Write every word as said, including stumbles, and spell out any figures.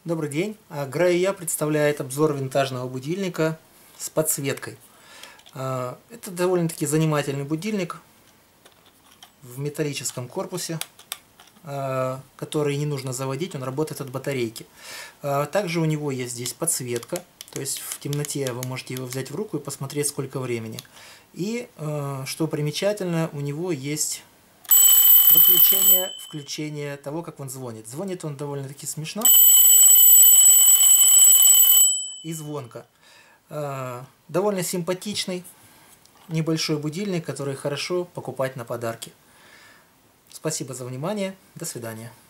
Добрый день. Грая представляет обзор винтажного будильника с подсветкой. Это довольно-таки занимательный будильник в металлическом корпусе, который не нужно заводить, он работает от батарейки. Также у него есть здесь подсветка, то есть в темноте вы можете его взять в руку и посмотреть, сколько времени. И, что примечательно, у него есть выключение, включение того, как он звонит. Звонит он довольно-таки смешно и звонко. Довольно симпатичный небольшой будильник, который хорошо покупать на подарки. Спасибо за внимание. До свидания.